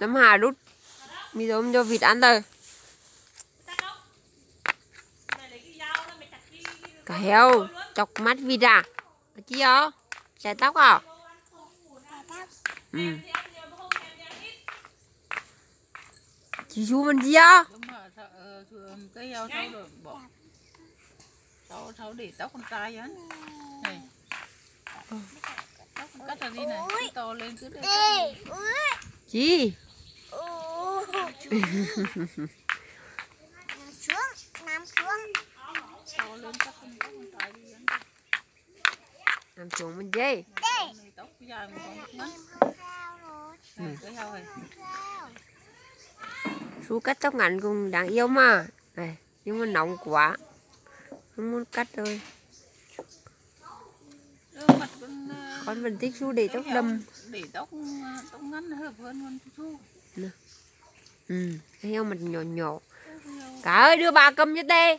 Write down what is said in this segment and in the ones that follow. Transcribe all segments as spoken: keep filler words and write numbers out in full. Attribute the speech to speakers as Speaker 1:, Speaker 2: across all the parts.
Speaker 1: Lâm Hà đút mì tôm cho vịt ăn thôi. Cả heo chọc mắt vịt à? Chi đó? Chải tóc à? Ừ. Chị chú mình gì á?
Speaker 2: Cái heo sau rồi bỏ sau sau để tóc con trai á. Này. Tóc con cắt ra đi này, cứ to lên cứ để.
Speaker 1: Chị.
Speaker 3: Nằm xuống.
Speaker 2: To lên cắt con tóc con trai đi.
Speaker 1: Nằm xuống mình gì?
Speaker 2: Tóc dài mà còn ngắn.
Speaker 1: Ừ.
Speaker 2: Cái heo này.
Speaker 1: Chú cắt tóc ngắn cũng đáng yêu mà. Này, nhưng mà nóng quá. Không muốn cắt thôi.
Speaker 2: Con,
Speaker 1: con vẫn thích chú để tóc đầm.
Speaker 2: Để tóc tóc ngắn hợp hơn con chú.
Speaker 1: Ừ, cái heo mặt nhỏ nhỏ. Cả ơi đưa bà cầm cho tê.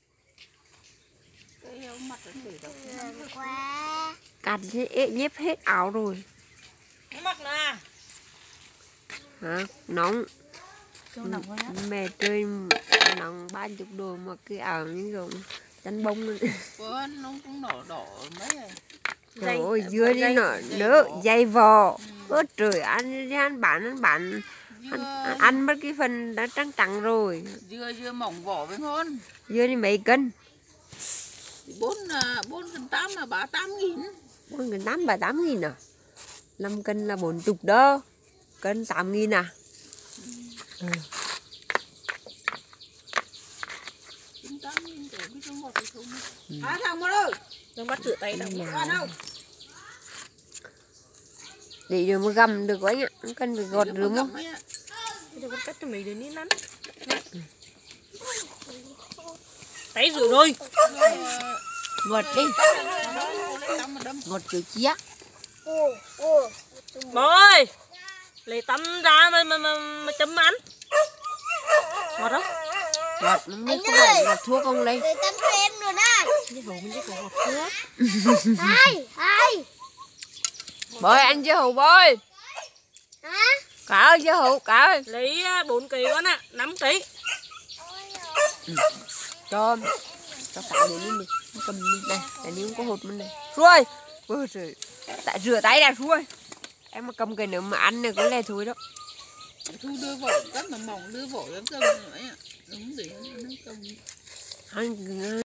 Speaker 2: Cái heo mặt để tóc
Speaker 1: cắt nhếp hết áo rồi.
Speaker 2: mặc nè.
Speaker 1: Hả? Nóng. Mẹ chơi nóng ba chục độ mà cái áo như kiểu chăn bông luôn.
Speaker 2: Vâng, nó cũng đỏ đỏ mấy rồi.
Speaker 1: Trời ơi, dưa đi nọ nữa, dây vò. Ơ trời, ăn đi ăn bán, ăn bán. Ăn, ăn mất cái phần đã trắng trắng rồi.
Speaker 2: Dưa dưa mỏng vỏ với ngon.
Speaker 1: Dưa đi mấy cân?
Speaker 2: Bốn bốn cân tám là ba tám nghìn.
Speaker 1: Bốn cân tám ba tám nghìn à? Năm cân là bốn chục đó. Cân tám nghìn à? Ừ.
Speaker 2: À thằng một ơi,
Speaker 3: Đang bắt rửa tay đâu.
Speaker 2: ăn đâu?
Speaker 1: Để được mà gầm được quá nhỉ, không cần phải gọt rửa không?
Speaker 3: Để con cắt cho mày đến nít lắm. Tay rửa rồi.
Speaker 1: Gọt đi. Gọt kiểu chia.
Speaker 3: Bố ơi, lấy tăm ra mà mà mà, mà chấm ăn. Ngọt không?
Speaker 1: Ngọt nó mới không phải ngọt thuốc không đây.
Speaker 4: Để tắm thêm nữa đây.
Speaker 3: Cái hổ mình chỉ có ngọt thuốc.
Speaker 4: Hai, hai.
Speaker 1: Bơi ăn chưa hủ bơi.
Speaker 4: Hả?
Speaker 1: Cả ơi chưa hủ, cả ơi.
Speaker 3: Lấy bốn cây con ạ, năm cây.
Speaker 1: Ừ. Cho cho cả đến đi, cầm đi đây, để đi không có hột mình này. Rồi. Ôi trời. Tại rửa tay ra rồi. Em mà cầm cái nữa mà ăn này có lẽ thôi đó.
Speaker 2: Thu đưa vỏ rất là mỏng, đưa vỏ giống cơm vậy ạ. Đúng để nó cơm.
Speaker 1: Ăn